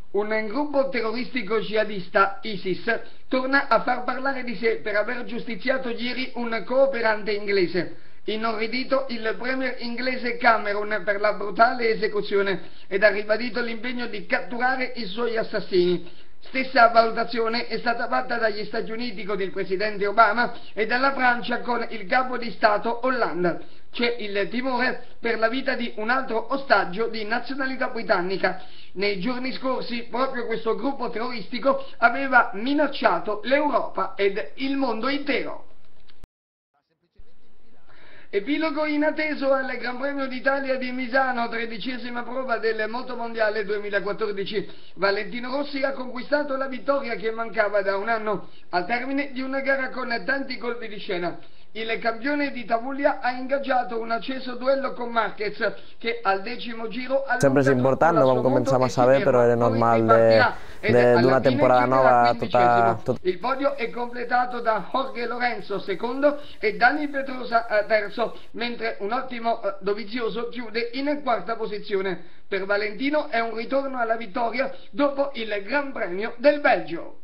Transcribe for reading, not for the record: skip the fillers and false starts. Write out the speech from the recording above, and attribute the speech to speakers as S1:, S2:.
S1: Un gruppo terroristico jihadista, ISIS, torna a far parlare di sé per aver giustiziato ieri un cooperante inglese. Inorridito il premier inglese Cameron per la brutale esecuzione ed ha ribadito l'impegno di catturare i suoi assassini. Stessa valutazione è stata fatta dagli Stati Uniti con il presidente Obama e dalla Francia con il capo di Stato Hollande. C'è il timore per la vita di un altro ostaggio di nazionalità britannica. Nei giorni scorsi proprio questo gruppo terroristico aveva minacciato l'Europa ed il mondo intero. Epilogo inatteso al Gran Premio d'Italia di Misano, 13ª prova del Motomondiale 2014. Valentino Rossi ha conquistato la vittoria che mancava da un anno, al termine di una gara con tanti colpi di scena. Il campione di Tavullia ha ingaggiato un acceso duello con Márquez, que al 10º giro
S2: sempre és important, no vam començar massa bé, però era normal d'una temporada nova tot.
S1: Il podio è completato da Jorge Lorenzo secondo e Dani Pedrosa terzo, mentre un ottimo Dovizioso chiude in quarta posizione. Per Valentino è un ritorno alla vittoria dopo il Gran Premio del Belgio.